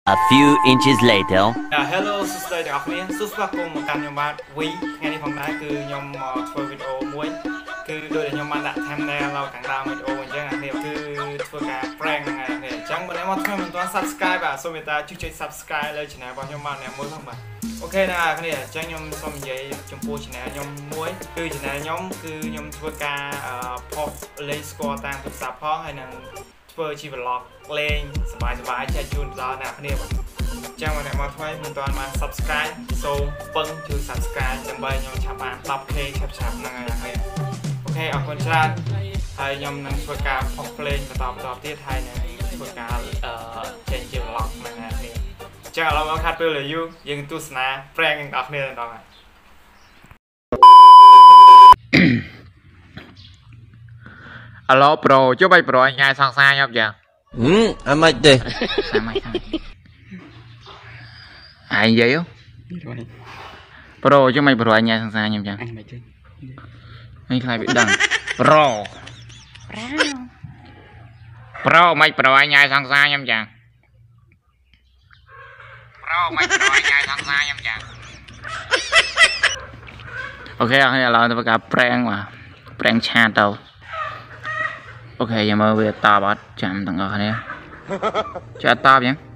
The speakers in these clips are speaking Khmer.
A few inches later. Hello សួស្តីទាំងអស់គ្នាសួស្តីគុំមកកាន់ខ្ញុំបាទវីថ្ងៃនេះផងដែរគឺខ្ញុំមកធ្វើវីដេអូមួយគឺដូចដែលខ្ញុំបានដាក់ thumbnail នៅខាងដើមវីដេអូអញ្ចឹងអានេះគឺធ្វើការ prank ហ្នឹងហើយអញ្ចឹងបើអ្នកមកធ្វើមិនទាន់ subscribe បាទសូមមេត្តាចុច subscribe លើ channel របស់ខ្ញុំបាទអ្នកមួយផងបាទអូខេណាគ្នាអញ្ចឹងខ្ញុំសូមនិយាយចំពោះ channel ខ្ញុំមួយគឺ channel ខ្ញុំគឺខ្ញុំធ្វើការ post លេងស្គាល់តាមទូរស័ព្ទផងហើយនឹងធ្វើជា vlog លេងសប្បាយៗចែកជូនដល់អ្នកគ្នាបាទចាំអ្នកមកថ្មីមិនទាន់បាន subscribe សូមពឹងជួយ subscribe ដើម្បីខ្ញុំឆាប់បាន 10k ឆាប់ហ្នឹងហើយអូខេអរគុណច្រើនហើយខ្ញុំនឹងធ្វើការផុសភ្លេងបន្តទៀតហើយនឹងធ្វើការចេញជា vlog ហ្នឹងហើយចឹងឥឡូវមកខាត់ពេលយូរយើងទស្សនា prank ទាំងអស់គ្នាម្ដងហើយអាឡូប្រូចុះបីប្រូញ៉ាយសង្សារខ្ញុំចឹងអត់មិនទេសាម៉ៃហើយនិយាយប្រូចុះមិនប្រូញ៉ាយសង្សារខ្ញុំចឹងអញមិនចេញនេះខ្លាចវាដឹងប្រូមិនប្រូញ៉ាយសង្សារខ្ញុំចឹងប្រូមិនប្រូញ៉ាយសង្សារខ្ញុំចឹងអូខេអរគុណឥឡូវទៅការ prank បាទ prank ឆាតទៅអូខេយើងមើលវាតបអត់ចាំទាំងអស់គ្នាចាត់តបយ៉ាង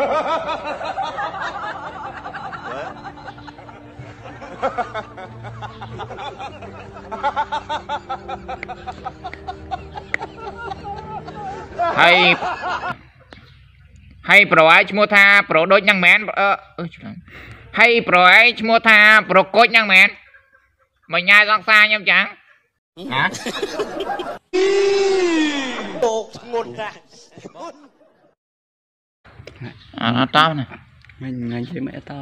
ហើយប្រឯឈ្មោះថាប្រូដូចយ៉ាងមែនច្រឡំហើយប្រឯឈ្មោះថាប្រកុចយ៉ាងមែនមកញ៉ាយសង្សារខ្ញុំចឹងណាតោកធ្ងន់ណាស់អត់តបណាមិនថ្ងៃជិះមិនអត់តប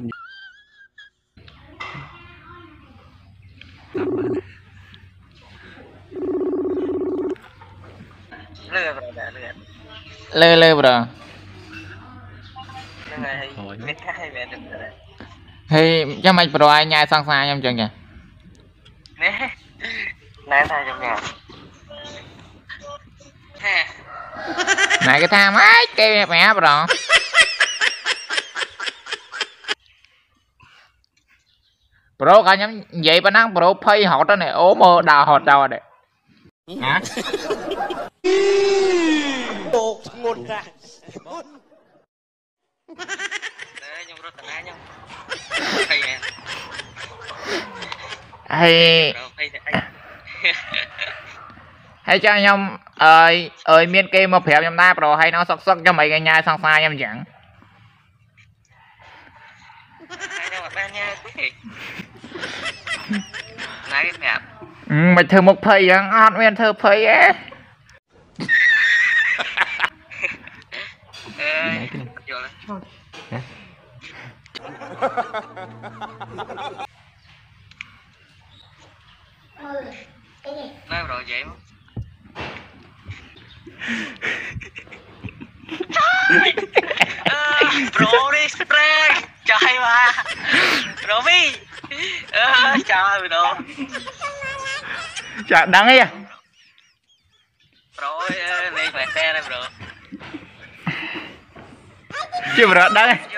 លើប្រហ្នឹងហើយមានកាយមែនទេហើយចាំមិនប្រឯញ៉ាយសង្សារខ្ញុំចឹងចាណែថាខ្ញុំញ៉ាំណែគេថាម៉េចគេប្រាប់ប្រប្រូកាខ្ញុំនិយាយប៉ុណ្ណឹងប្រូភ័យហត់ហ្នឹងអូមើលដើរហត់ដល់អត់ណាតោកធ្ងន់ណាស់ខ្ញុំរត់តាខ្ញុំភ័យមែនហើយចាខ្ញុំអើយមានគេមកប្រាប់ខ្ញុំដែរប្រូហើយnóសុកខ្ញុំអីគេញ៉ាយសង្សារខ្ញុំអញ្ចឹងខ្ញុំអត់បានញ៉ាយទេណៃប្រាប់មិនធ្វើមុខភ័យអញ្ចឹងអត់មានធ្វើភ័យទេយល់ណែប្រូvậy Bro đi spray trời mà Bro mi trời bro chả đắng ấy à Bro lên phải xe đây bro chưa bro đắng ấy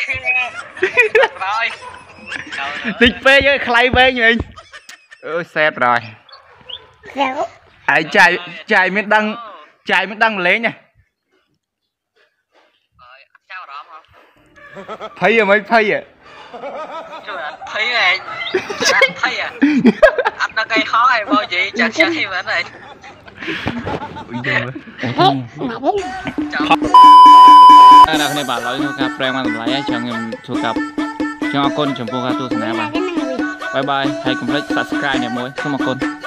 rồi tích phê với khay phê như mình xe rồi ai chạy mới đăng lấy nha thấy rồi mấy thấy à thấy này thấy à anh nó cây khó hay bao gì chặt chơi vẫn này nào này bảo nói cho các em làm lại cho em thu cặp cho con chồng cô tu sửa bà bye bye hay cùng like subscribe này mới không mà con